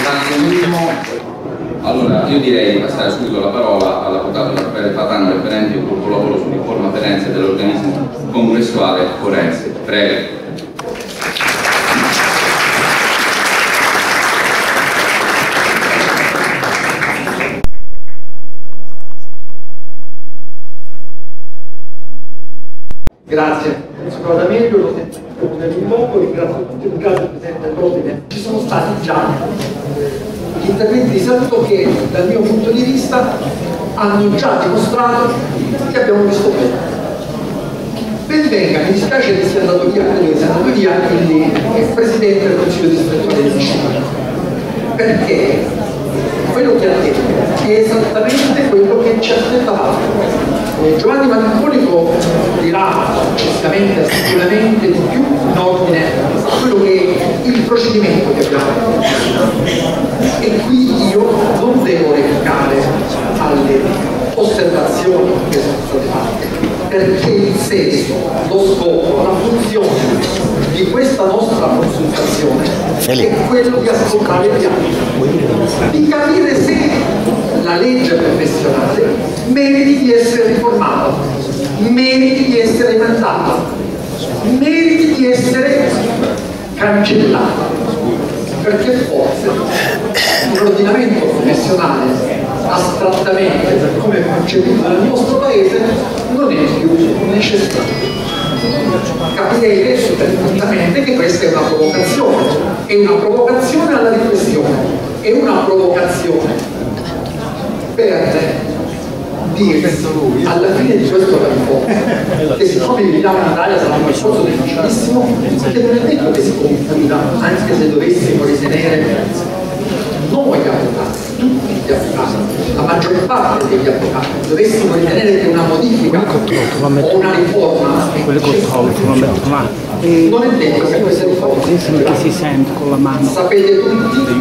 Allora, io direi di passare subito la parola all'avvocato Raffaele Fatano, referente del gruppo lavoro su riforma forense dell'organismo congressuale forense. Prego. Grazie, sono da meglio, lo sento nel poco, ringrazio tutti, ringrazio il Presidente dell'Ordine. Ci sono stati già gli interventi di saluto che dal mio punto di vista hanno già dimostrato che abbiamo visto bene. Ben venga, mi dispiace che sia andato via, credo che sia andato via il Presidente del Consiglio distrettuale di Sicilia, perché quello che ha detto è esattamente quello che ci aspettavamo. Giovanni Manconico dirà successivamente sicuramente di più in ordine a quello che è il procedimento che abbiamo. E qui io non devo replicare alle osservazioni che sono state fatte, perché il senso, lo scopo, la funzione di questa nostra consultazione è quello di ascoltare gli altri, di capire se la legge professionale meriti di essere riformata, meriti di essere emendata, meriti di essere cancellata, perché forse un ordinamento professionale astrattamente, per come è concepito nel nostro paese, non è più necessario. Capirete perfettamente che questa è una provocazione alla riflessione, è una provocazione per dire alla fine di questo percorso che siccome viviamo in Italia sarà un percorso difficilissimo, che non è detto che si concluda, anche se dovessimo ritenere noi avvocati, tutti gli avvocati, la maggior parte degli avvocati, dovessimo ritenere che una modifica o una riforma non è detto che queste riforme che si sente con la mano. Sapete tutti,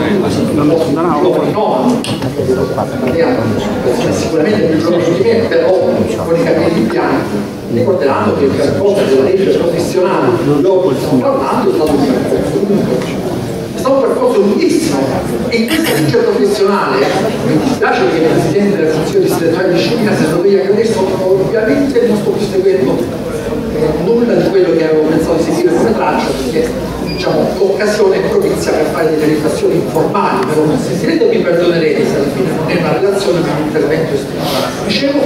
sicuramente più giovani di me, però con i capelli bianchi ricorderanno che il percorso della legge professionale dopo stiamo parlando è stato un percorso lungo. È stato un percorso lunghissimo e in questa legge professionale mi dispiace che il Presidente del Consiglio distrettuale di Sicilia sia stato via, che adesso ovviamente non sto più seguendo nulla di quello che avevo pensato di seguire come traccia, perché diciamo, l'occasione è propizia per fare delle riflessioni informali, però se credo mi perdonerete se alla fine non è una relazione ma un intervento espresso. Dicevo,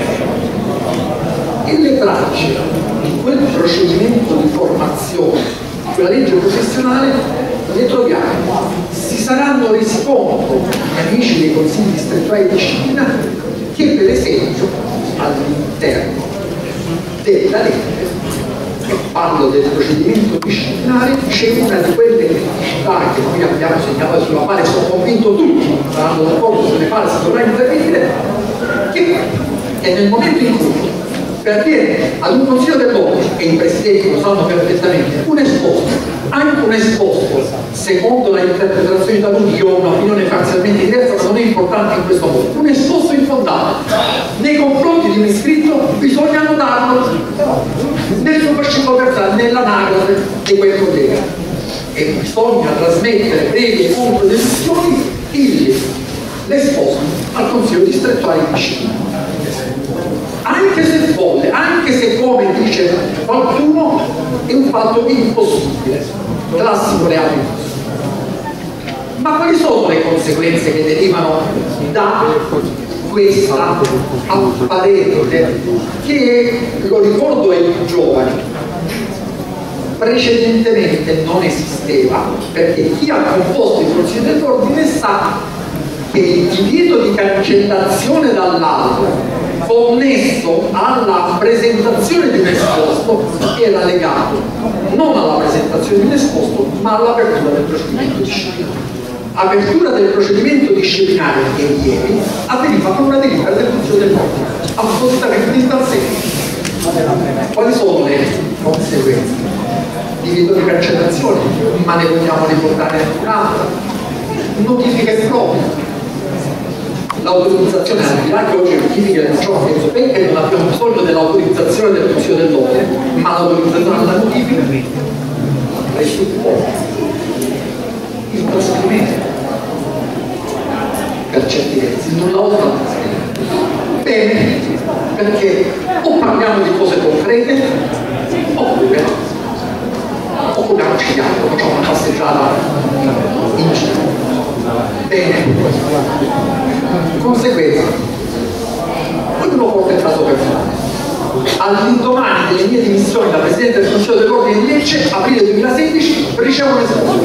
e le tracce di quel procedimento di formazione, di quella legge professionale, le troviamo. Si saranno resi conto gli amici dei consigli distrettuali di disciplina che per esempio all'interno della legge, e parlo del procedimento disciplinare, c'è una di quelle criticità che noi abbiamo segnalato, sulla quale sono convinto tutti saranno d'accordo, sulle quali si dovrà intervenire, che è nel momento in cui perviene ad un consiglio dell'ordine, e i presidenti lo sanno perfettamente, un esposto, anche un esposto, secondo la interpretazione di taluni, io ho un'opinione parzialmente diversa, ma non è importante in questo modo, un esposto infondato nei confronti di un iscritto, bisogna annotarlo nel suo fascicolo personale, nell'anagrafe di quel collega, e bisogna trasmettere brevi e contro decisioni l'esposto al consiglio distrettuale di disciplina. Anche se folle, anche se come dice qualcuno è un fatto impossibile, classico reato impossibile. Ma quali sono le conseguenze che derivano da questa apparente, che lo ricordo ai più giovani, precedentemente non esisteva, perché chi ha composto il Consiglio dell'Ordine sa che il divieto di cancellazione dall'albo connesso alla presentazione di un esposto era legato non alla presentazione di un esposto ma all'apertura del procedimento disciplinare. Apertura del procedimento disciplinare che ieri avveniva con una delibera del Consiglio dell'Ordine, assolutamente in tal senso. Quali sono le conseguenze? Divieto di cancellazione, ma ne vogliamo riportare un'altra, notifiche proprie. L'autorizzazione, al di là che oggi notifiche non ciò, penso che non abbiamo bisogno dell'autorizzazione del Consiglio dell'Ordine, ma l'autorizzazione alla notifica presupporre il trasferimento per certi versi, nulla oltre al trasferimento. Bene, perché o parliamo di cose concrete oppure occupiamoci di altro, facciamo una passeggiata in giro. Bene, conseguenza, ognuno porta il caso personale. All'indomani delle mie dimissioni da Presidente del Consiglio dell'Ordine di Lecce, aprile 2016, ricevo un esposto.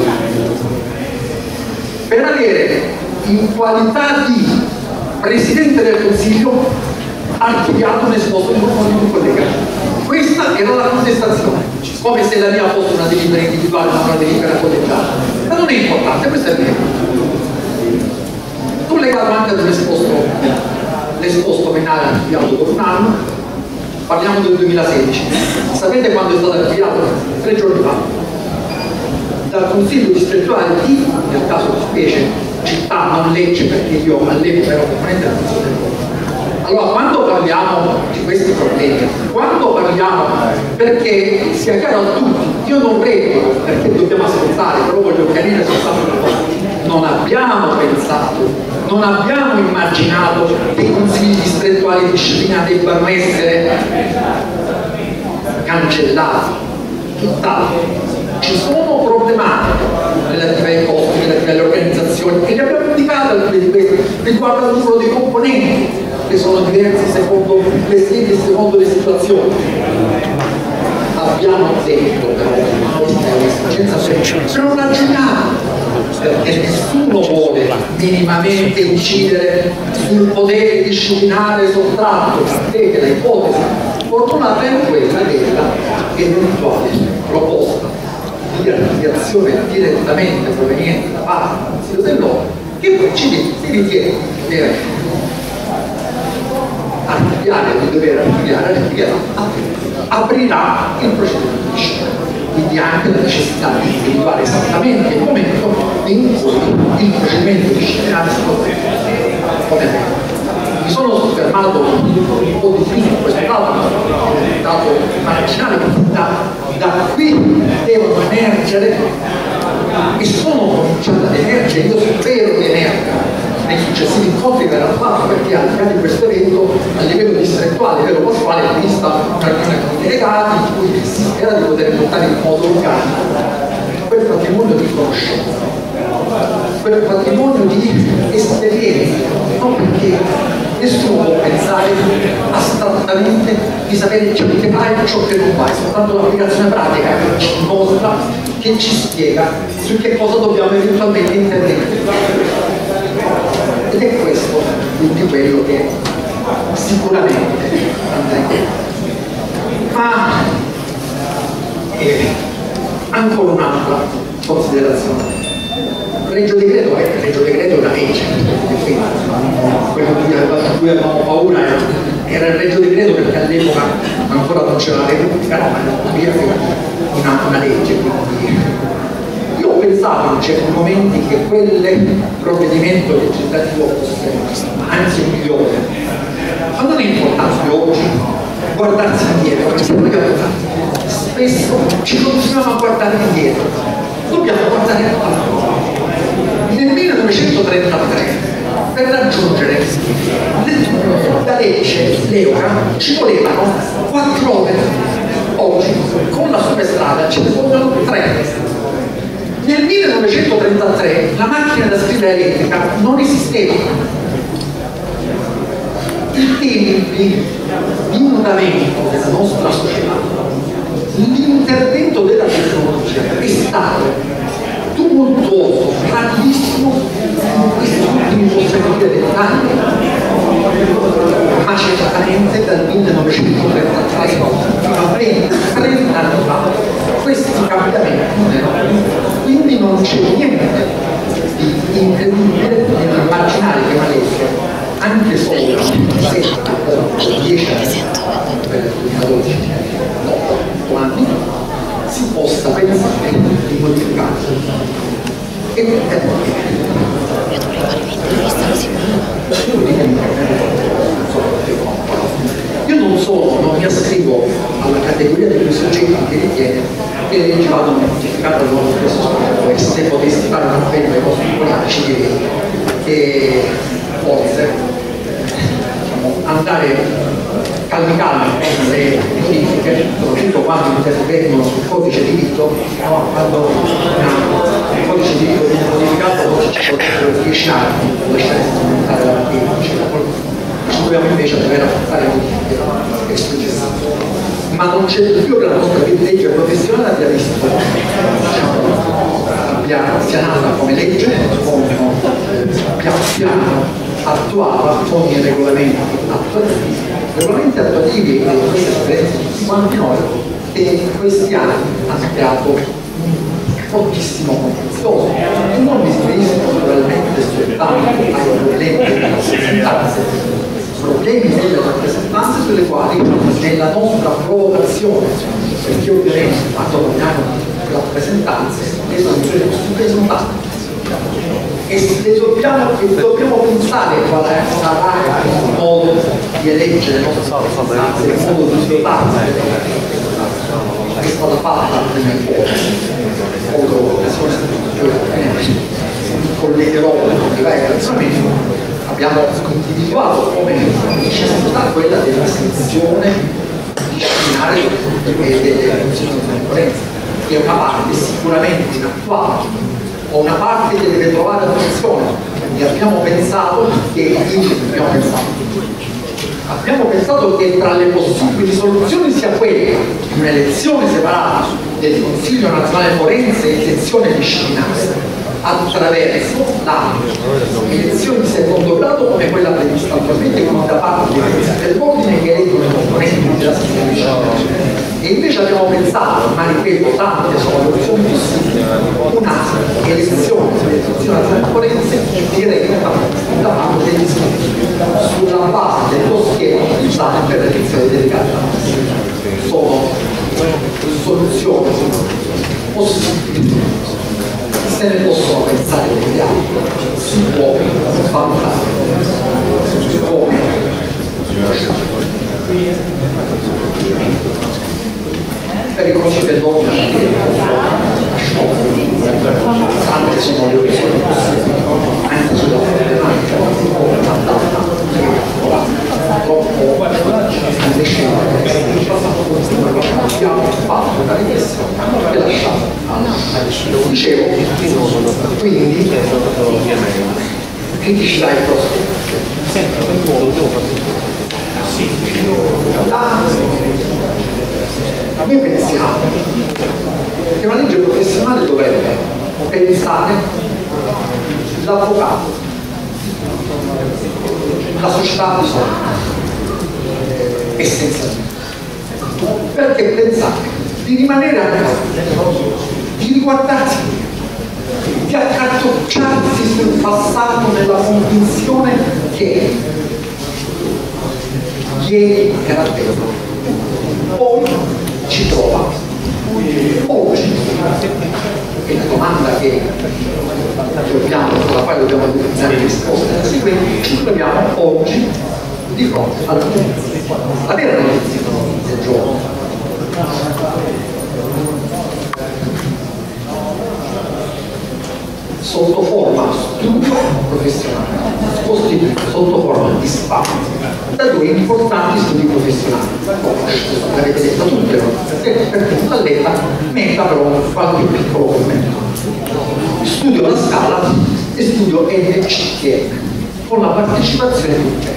Per avere in qualità di Presidente del Consiglio archiviato un esposto di un collega. Questa era la contestazione, come se la mia fosse una delibera individuale, ma una delibera collegiale. Ma non è importante, questo è vero. Collegato anche ad un esposto, l'esposto penale archiviato per un anno. Parliamo del 2016. Sapete quando è stato archiviato? 3 giorni fa. Dal Consiglio distrettuale di, nel caso di specie, città, non Lecce, perché io all'epoca ero componente del Consiglio dell'Ordine. Allora, quando parliamo di questi problemi, quando parliamo, perché sia chiaro a tutti, io non reputo, perché dobbiamo ascoltare, però voglio chiarire soltanto una cosa, non abbiamo pensato, non abbiamo immaginato che i consigli distrettuali di disciplina debbano essere cancellati. Tutt'altro, ci sono problematiche relative ai costi, relative alle organizzazioni, e le abbiamo indicate alcune di queste, riguardo al numero dei componenti, che sono diversi secondo le sedi e secondo le situazioni. Abbiamo detto però se non ragioniamo, perché nessuno vuole minimamente incidere sul potere disciplinare sottratto, vedete l'ipotesi fortunata è quella della eventuale proposta di archiviazione direttamente proveniente da parte del Consiglio dell'Ordine, che poi si ritiene di dover archiviare, aprirà il procedimento di disciplina. Quindi anche la necessità di individuare esattamente il momento in cui il procedimento disciplinare si potrebbe. Mi sono soffermato un po' di più su questo dato marginale, da qui devono emergere e sono cominciate ad emergere, io spero che emergano nei successivi incontri verrà fatto, perché al di là di questo evento a livello distrettuale, a livello pasquale, è vista una riunione con i delegati in cui si spera di poter portare in modo organico quel patrimonio di conoscenza, quel patrimonio di esperienza, non perché nessuno può pensare astrattamente di sapere ciò che fai e ciò che non fai, soltanto l'applicazione pratica che ci mostra, che ci spiega su che cosa dobbiamo eventualmente intervenire. Ed è questo quindi quello che sicuramente andremo. Ma ancora un'altra considerazione. Regio decreto è una legge, quello di cui avevamo paura era il Regio decreto, perché all'epoca ancora non c'era la Repubblica, no, ma una legge, quindi io pensavo in certi momenti che quel provvedimento legislativo fosse anzi migliore, ma non è importante oggi guardarsi indietro, perché noi spesso ci continuiamo a guardare indietro, dobbiamo guardare avanti. Nel 1933 per raggiungere da Lecce l'Eura ci volevano 4 ore, oggi con la superstrada ce ne vogliono 3. Nel 1933 la macchina da scrivere elettrica non esisteva. I tempi di mutamento della nostra società, l'intervento della tecnologia è stato tumultuoso, rapidissimo in questi ultimi possiamo dire 20 anni, ma certamente dal 1933 fino a 20-30 anni fa questi cambiamenti non erano. Quindi non c'è niente di incredibile nell'immaginare che una legge, anche solo 10 anni, per il 2012, 8 anni, si possa pensare di modificare. E io non mi ascrivo alla categoria di quei soggetti che ritiene che le leggi vadano modificate al loro stesso scopo, e se potessi fare un appello ai vostri politici direi che esaminare calmi le modifiche, soprattutto quando intervengono sul codice di rito, quando il codice di rito viene modificato ci potrebbero 10 anni per lasciare sperimentare la materia, ci dobbiamo invece dover affrontare modifiche successive. Ma non c'è più che la nostra legge professionale abbia visto, sia nata come legge, piano attuava con i regolamenti attuativi e queste esperienze di tutti quanti noi che in questi anni hanno creato fortissimo contenzioso e non mi riferisco naturalmente soltanto ai problemi delle rappresentanze, problemi delle rappresentanze sulle quali nella nostra approvazione, perché ovviamente quando parliamo di rappresentanze le sono tante e dobbiamo pensare qual sarà il modo di eleggere le nostre rappresentanze, il modo di dotarsi che è stata fatta nel modo collegherò i vari personaggi. Abbiamo individuato come necessità quella dell'iscrizione disciplinare delle funzioni di concorrenza, che è una parte sicuramente inattuata o una parte che deve trovare attenzione, e abbiamo pensato che tra le possibili soluzioni sia quella di un'elezione separata del Consiglio Nazionale Forense in sezione disciplinare attraverso l'elezione di secondo grado come quella prevista attualmente da parte dei Presidenti dell'Ordine che eleggono i componenti della sezione disciplinare. E invece abbiamo pensato, ma ripeto, tante sono le opzioni possibili, una elezione dell'elezione nazionale forense diretta da parte degli iscritti sulla base dello schema usato per l'elezione delegata. Sono soluzioni possibili, se ne possono pensare degli altri, si può valutare come per i consigli del mondo tante sono le opzioni possibili anche sulla problematica troppo invece abbiamo fatto una riflessione e lasciato dicevo quindi criticità e noi pensiamo che una legge professionale dovrebbe pensare l'avvocato, la società di soldi, essenzialmente. Perché pensare di rimanere a casa, di riguardarsi, di accartocciarsi sul passato nella convinzione che ieri era vero, poi ci trova oggi, e la domanda sulla quale dobbiamo utilizzare risposte seguenti, ci troviamo oggi di fronte alla notizia, la vera notizia del giorno. Sotto forma studio professionale, costituito sotto forma di SPA da due importanti studi professionali. L'avete detto tutte, per tutta l'età metta però qualche piccolo commento. Studio La Scala e studio NCTM con la partecipazione di tutti.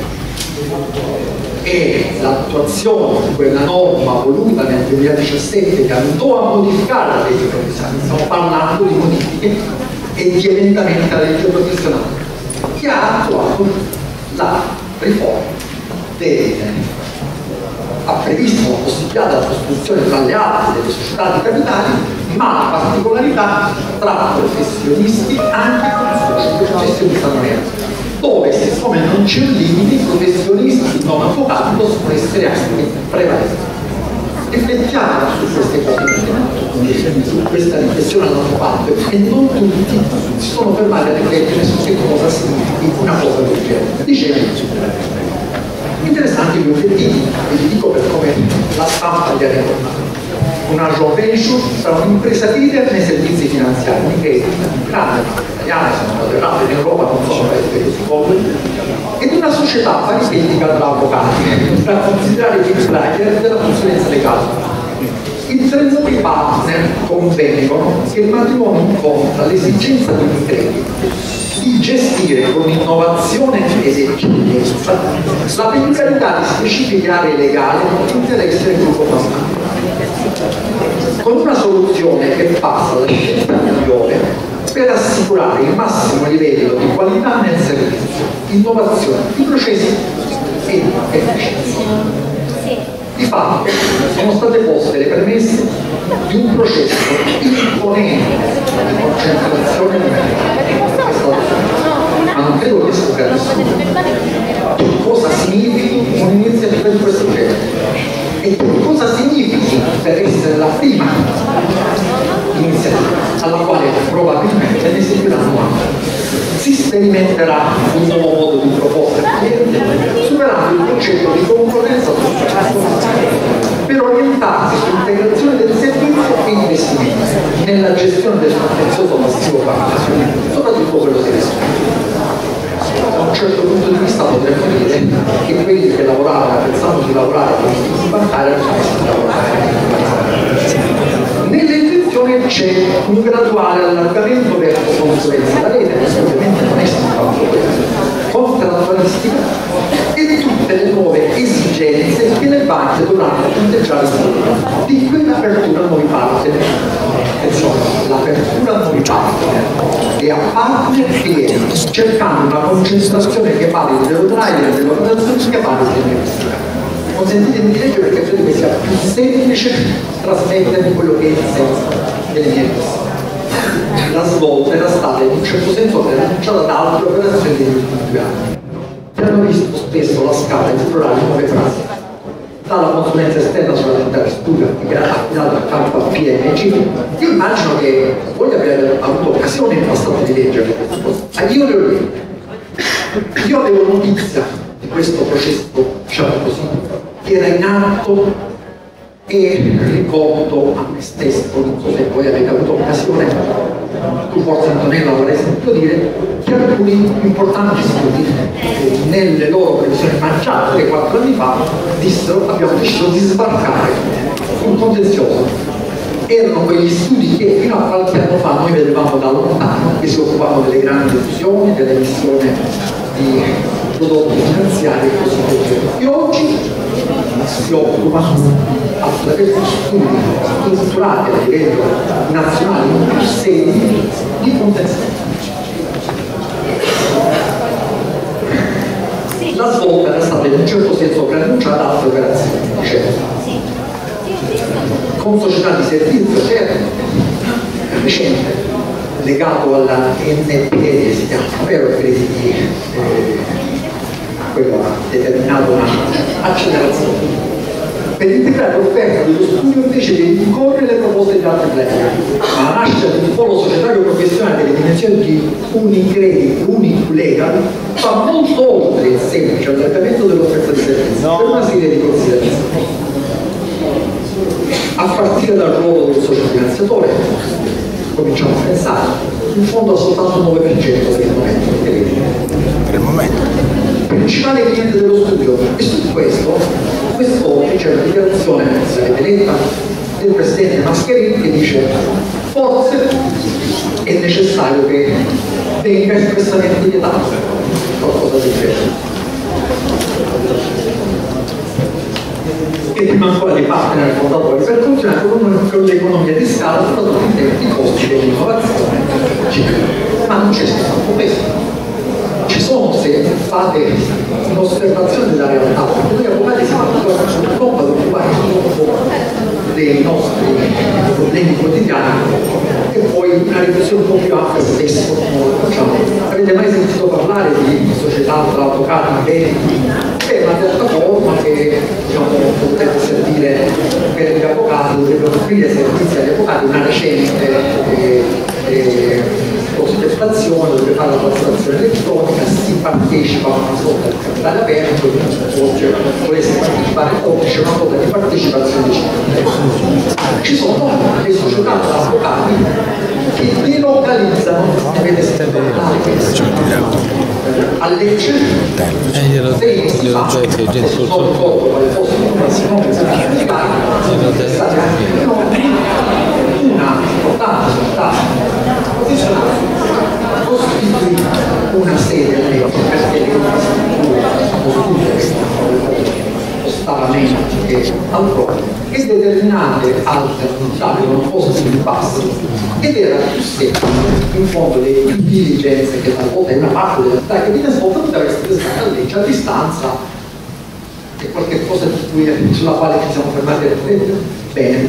E l'attuazione di quella norma voluta nel 2017 che andò a modificare la legge professionale, stiamo parlando di modifiche e di emendamenti alla legge professionale, che ha attuato la riforma ha previsto la possibilità della costituzione tra le altre delle società di capitali, ma la particolarità tra professionisti anche professionisti non dove siccome non c'è un limite, i professionisti non avvocati possono essere anche prevalenti. Riflettiamo su queste cose, su questa riflessione hanno fatto e non tutti si sono fermati a riflettere su che cosa significhi una cosa del genere. Dicevo, interessanti gli obiettivi, e vi dico per come la stampa li ha ricordato. Una joint venture tra un'impresa leader nei servizi finanziari, che è grande, italiana, sono state in Europa, non sono paesi così poveri, ed una società paritetica tra avvocati, da considerare il player della consulenza legale. I 32 partner convengono che il matrimonio incontra l'esigenza di un credito di gestire con innovazione ed eccellenza la peculiarità di specifiche aree legali di interesse del gruppo familiare, con una soluzione che passa la scelta migliore per assicurare il massimo livello di qualità nel servizio, innovazione di processi e efficienza. Di fatto sono state poste le premesse di un processo imponente di concentrazione di ma non credo che sia nessuno che cosa significhi un'iniziativa di questo genere e che cosa significhi per essere la prima iniziativa alla quale probabilmente ne seguiranno altre. Si sperimenterà un nuovo modo di proposta al cliente, superando il concetto di concorrenza per orientarsi sull'integrazione del servizio e investimenti nella gestione del contenzioso massivo bancario, soprattutto quello tedesco. Da un certo punto di vista potremmo dire che quelli che lavoravano pensando di lavorare con i bancari hanno smesso di lavorare. Nelle intenzioni c'è un graduale allargamento verso consulenza da rete, che ovviamente non è soltanto contrattualistica, e tutte le nuove esigenze che le banche dovranno fronteggiare di quell'apertura a nuovi partner. Insomma, l'apertura a nuovi partner e a partner pieni, cercando una concentrazione che parli dello driver e dell'operazione che parli dell'investimento. Consentitemi di leggere perché credo che sia più semplice trasmettere quello che è il senso delle mie cose. La svolta era stata in un certo senso preannunciata da altre operazioni degli ultimi 2 anni, che hanno visto spesso la scala esplorare nuove prassi, dalla consulenza esterna sulla dentare studio affidata al campo a PMG. Io immagino che voi abbiate avuto occasione in passato di leggere queste cose. Io le ho lette. Io avevo notizia di questo processo, diciamo così, che era in atto, e ricordo a me stesso, non so se voi avete avuto occasione, tu forse Antonella avrei sentito dire, che alcuni importanti studi nelle loro previsioni mangiate 4 anni fa dissero abbiamo deciso di sbarcare un contenzioso. Erano quegli studi che fino a qualche anno fa noi vedevamo da lontano, che si occupavano delle grandi fusioni, dell'emissione di prodotti finanziari e così via. E oggi si occupano attraverso studi strutturati a livello nazionale in più sedi di contenzioso. La svolta era stata in un certo senso preannunciata da altre operazioni, diciamo, con società di servizio recente, legato alla NPE che si chiama, ovvero crediti, quello ha determinato un'accelerazione per integrare l'offerta dello studio invece di rincorrere le proposte di altri player, ma la nascita di un polo societario professionale delle dimensioni di Unicredit, Unilegal, va molto oltre il semplice allargamento dell'offerta di servizio per una serie di considerazioni. A partire dal ruolo del socio finanziatore, cominciamo a pensare, in fondo ha soltanto il 9% per il momento. Principale cliente dello studio, e su questo quest'oggi c'è una dichiarazione, se avete letta, del presidente Mascherini che dice forse è necessario che venga espressamente vietato qualcosa del genere. E prima ancora dei partner fondatori per funzionare con l'economia di scala, soprattutto in termini di costi dell'innovazione, ma non c'è soltanto questo. Ci sono, se fate un'osservazione della realtà, perché noi avvocati siamo troppo ad occupare dei nostri problemi quotidiani e poi una riflessione un po' più ampia spesso non lo facciamo. Avete mai sentito parlare di società tra avvocati bene? È una piattaforma che, diciamo, potrebbe servire per gli avvocati, dovrebbe offrire servizi agli avvocati. Una recente prospettazione, dove fare la fatturazione elettronica, si partecipa a una sorta di capitale aperto, volesse partecipare oggi c'è una sorta di partecipazione di cittadini. Ci sono le società tra avvocati che delocalizzano, avete sentito parlare, a Lecce, se in questi fatti, non ricordo quale fosse il nome è stata anche una importante società professionale costituì una sede a Lecce perché le infrastrutture sono tutte costava meno che altrove e determinate altre avevano posti più bassi ed era più semplice in fondo le due diligenze che talvolta è una parte dell'attività che viene svolta poteva essere stata a legge a distanza è qualche cosa sulla quale ci siamo fermati a riflettere bene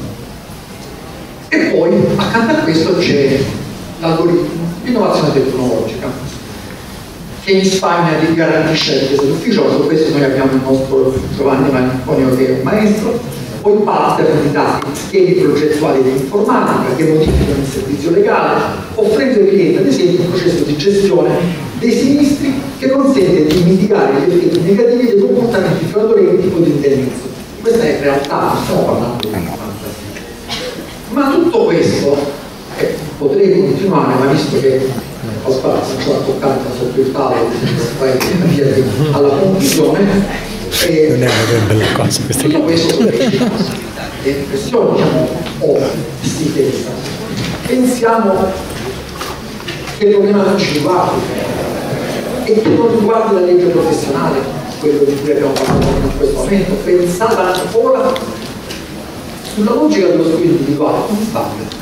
e poi accanto a questo c'è l'algoritmo l'innovazione tecnologica che in Spagna ti garantisce la difesa d'ufficio, su questo noi abbiamo il nostro Giovanni Manconio che è un maestro, poi pattern di dati, schemi progettuali dell'informatica che modificano il servizio legale, offrendo ai clienti ad esempio un processo di gestione dei sinistri che consente di mitigare gli effetti negativi dei comportamenti fraudolenti o di indennizzo. Questa è in realtà, non stiamo parlando di fantasia. Ma tutto questo, potrei continuare, ma visto che ho spazio, c'ho la toccata sotto il tavolo alla conclusione non è una bella cosa questa tutto questo le impressioni diciamo o stessa pensiamo che il problema non ci riguardi e che non riguardi la legge professionale quello di cui abbiamo parlato in questo momento pensata ancora sulla logica dello studio individuale come sbaglia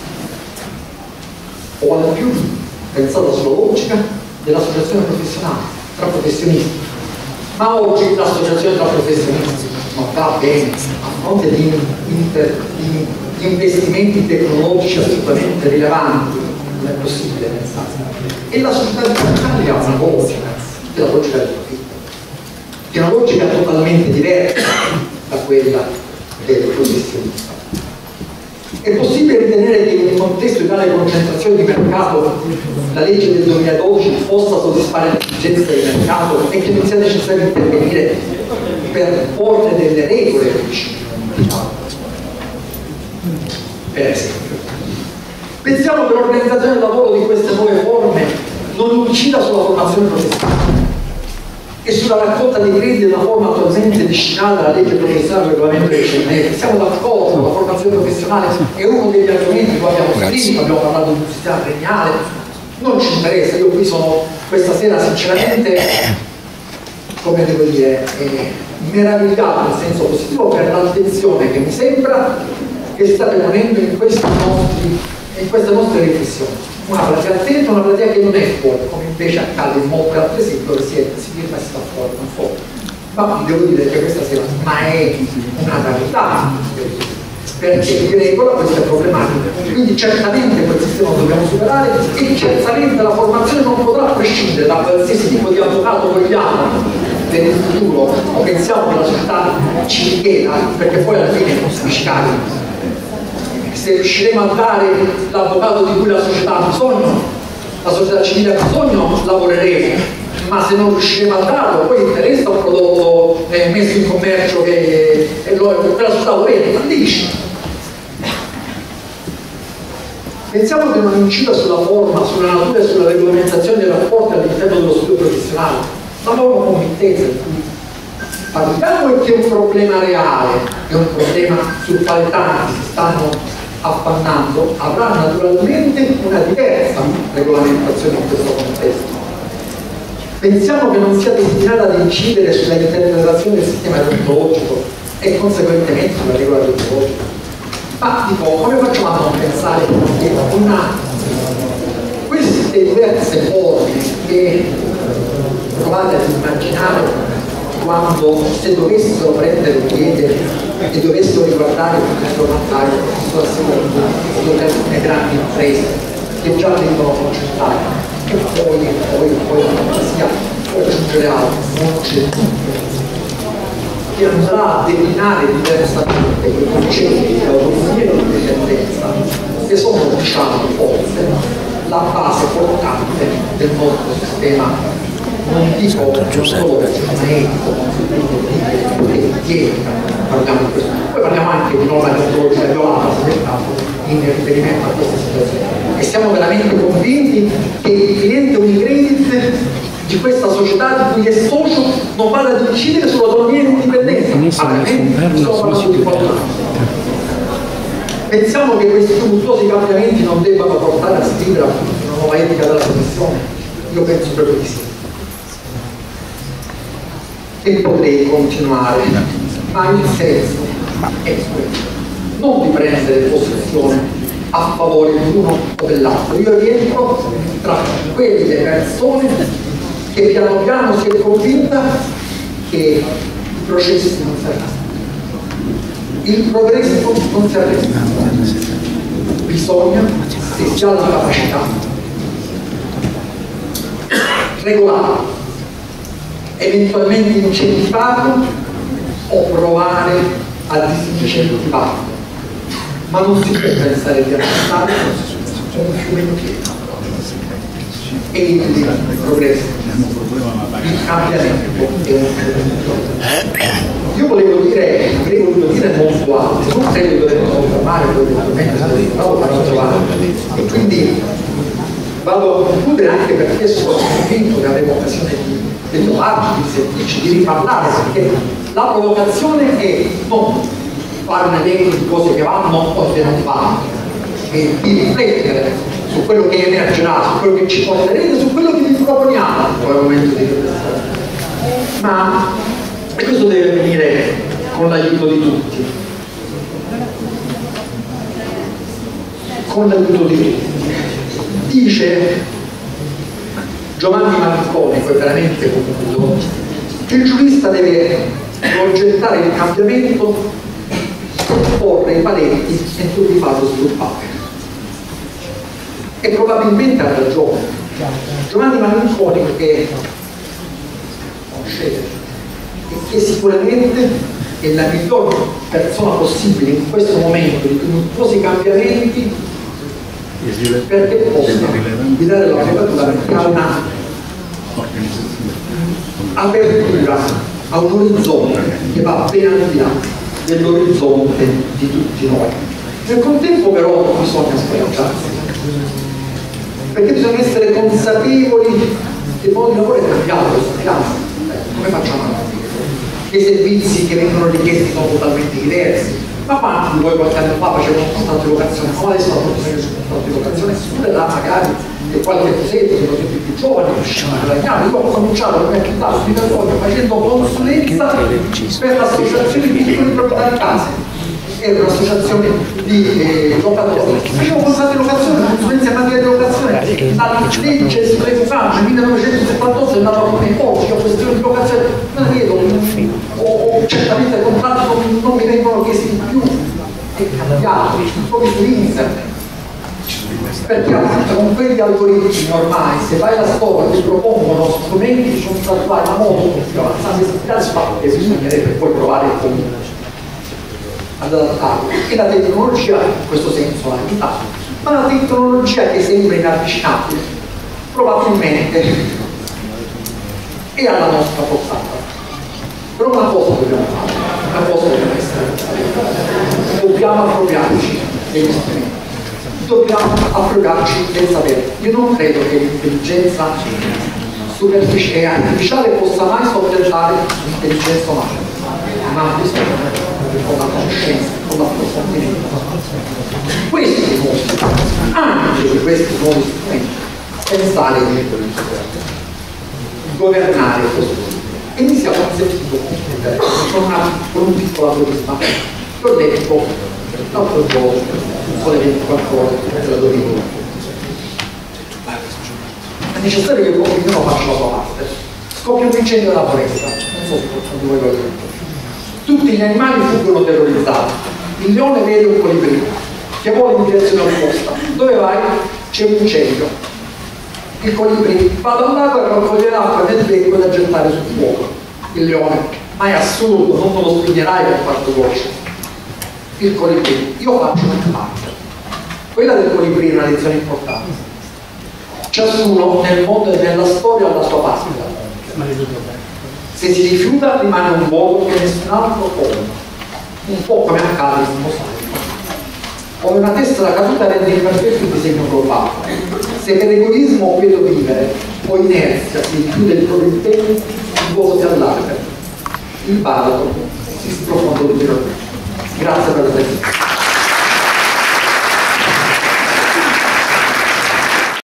o al più pensata sulla logica dell'associazione professionale tra professionisti. Ma oggi l'associazione tra professionisti non va bene a fronte di investimenti tecnologici assolutamente rilevanti, non è possibile pensare. E la società di mercato ha una logica, che è la logica del profitto, che è una logica totalmente diversa da quella del professionista. È possibile ritenere che in un contesto di tale concentrazione di mercato la legge del 2012 possa soddisfare l'esigenza di mercato e che non sia necessario intervenire per porre delle regole per esempio. Pensiamo che l'organizzazione del lavoro di queste nuove forme non incida sulla formazione professionale e sulla raccolta dei crediti della forma attualmente disciplinata dalla legge professionale del regolamento del CNR. Siamo d'accordo, la formazione professionale è uno degli argomenti che abbiamo scritto, abbiamo parlato di un sistema premiale, non ci interessa, io qui sono questa sera sinceramente, come devo dire, meravigliato nel senso positivo per l'attenzione che mi sembra che state ponendo in queste nostre riflessioni. Una platea attenta, una platea che non è fuori, come invece accade in molti altri siti dove si firma e si sta fuori, non fuori. Ma devo dire che questa sera, ma è una rarità, perché di regola queste problematiche. Quindi certamente quel sistema lo dobbiamo superare e certamente la formazione non potrà prescindere da qualsiasi tipo di avvocato vogliamo per il futuro, o pensiamo che la società ci richieda, perché poi alla fine non si fiscali. Se riusciremo a dare l'avvocato di cui la società ha bisogno, la società civile ha bisogno, lavoreremo, ma se non riusciremo a darlo, poi interessa un prodotto messo in commercio che per la società lo vede, fallisce. Pensiamo che non incida sulla forma, sulla natura e sulla regolamentazione dei rapporti all'interno dello studio professionale, la norma committenza di cui parliamo è che è un problema reale, è un problema sul quale tanti si stanno affannando, avrà naturalmente una diversa regolamentazione in questo contesto. Pensiamo che non sia destinata ad incidere sulla interpretazione del sistema deontologico e conseguentemente sulla regola deontologica. Ma dico, come facciamo a non pensare che queste diverse forme che provate ad immaginare quando se dovessero prendere piede e dovessero riguardare il mondo bancario sulle alcune grandi imprese che già vengono concentrate e poi la fantasia può aggiungere altro, non c'è che andrà a declinare diversamente i concetti di autonomia e di indipendenza che sono diciamo forse la base portante del nostro sistema non dico non solo del sistema etico, ma di etica, parliamo di questo. Poi parliamo anche di norma deontologica violata, in riferimento a questa situazione. E siamo veramente convinti che il cliente Unicredit di società di cui è socio non vada ad incidere sull'autonomia e l'indipendenza. Pensiamo che questi tumultuosi cambiamenti non debbano portare a scrivere una nuova etica della professione? Io penso proprio di sì. E potrei continuare, ma il senso è questo: non di prendere possessione a favore di uno o dell'altro. Io rientro tra quelle persone che piano piano si è convinta che i processi non si arrestano, il progresso non si arresta, bisogna, se si ha la capacità, regolare, eventualmente incentivarlo o provare a disincentivarlo, ma non si può pensare di arrestare un fiume in piedi. E il progresso, il cambiamento è un cambiamento. Io volevo dire, avrei voluto dire molto altro, non credo di dover confermare quello che ovviamente stavo parlando, e quindi vado a concludere, anche perché sono convinto che avremo occasione di trovarci, di sentirci, di riparlare, perché la provocazione è non fare un elenco di cose che vanno o che non vanno, e di riflettere su quello che emergerà, su quello che ci porterete, su quello che vi proponiamo al momento di riflessione. Ma questo deve venire con l'aiuto di tutti. Con l'aiuto di tutti. Dice Giovanni Manconi, poi veramente concludo, che il giurista deve progettare il cambiamento, porre i paletti e poi farlo sviluppare. E probabilmente ha ragione. Giovanni Manconi, che conoscete, e che sicuramente è la miglior persona possibile in questo momento di tumultuosi cambiamenti, perché possa guidare l'avvocatura, perché ha una apertura a un orizzonte che va ben al di là dell'orizzonte di tutti noi. Nel contempo però bisogna scoraggiarsi, perché bisogna essere consapevoli che il modo di lavoro è cambiato, come facciamo a capire? Che i servizi che vengono richiesti sono totalmente diversi. Ma quanti di voi qualche anno fa facevano un contratto di locazione, come adesso hanno bisogno di un contratto di locazione, studierà magari qualche cosetto, soprattutto i più giovani, riuscivano a guadagnare. Io ho cominciato la mia attività obbligatoria facendo consulenza per l'associazione di piccoli proprietari case. Era un'associazione di locatori. Facevo contratti di locazione, consulenza in materia di locazione. La legge sulle famiglie 1978 è andata come oggi, ho questione di locazione, non vedo, o certamente i contratti non mi vengono chiesti più, è cambiato, proprio su internet. Perché appunto con quegli algoritmi ormai, se vai alla storia ti propongono strumenti contrattuali ma molto più avanzati e bisognerebbe poi provare il comune ad adattarlo. E la tecnologia in questo senso ha aiutato, ma la tecnologia che sembra inavvicinabile probabilmente è alla nostra portata. Però una cosa dobbiamo fare, una cosa dobbiamo essere, dobbiamo appropriarci degli strumenti, dobbiamo appropriarci del sapere. Io non credo che l'intelligenza superficiale e artificiale possa mai soppiantare l'intelligenza umana, ma bisogna con la conoscenza, con l'approfondimento. Questi dimostra anche di questi nuovi strumenti pensare di governare questo. E mi siamo sentito con un piccolo aforisma. L'ho detto l'altro giorno, un po' di 24 ore, la dovevo. È necessario che ognuno faccia la sua parte. Scoppia un incendio nella foresta, non so se voi lo vedete. Tutti gli animali fuggono terrorizzati. Il leone vede un colibrì che vuole in direzione opposta. Dove vai? C'è un incendio. Il colibrì va da un lato e raccoglie l'acqua nel becco da gettare sul fuoco. Il leone, ma è assurdo, non te lo spiegherai con quarto voce. Il colibrì, io faccio una parte. Quella del colibrì è una lezione importante. Ciascuno nel mondo e nella storia ha la sua parte. Se si rifiuta rimane un vuoto che nessun altro pone, un po' come accade in mosaico. Come una testa da caduta rende imperfetto il disegno globale. Se per egoismo o quieto vivere o inerzia che chiude il proprio impegno, il vuoto si allarga, il baratro si sprofonda ulteriormente. Grazie per l'attenzione.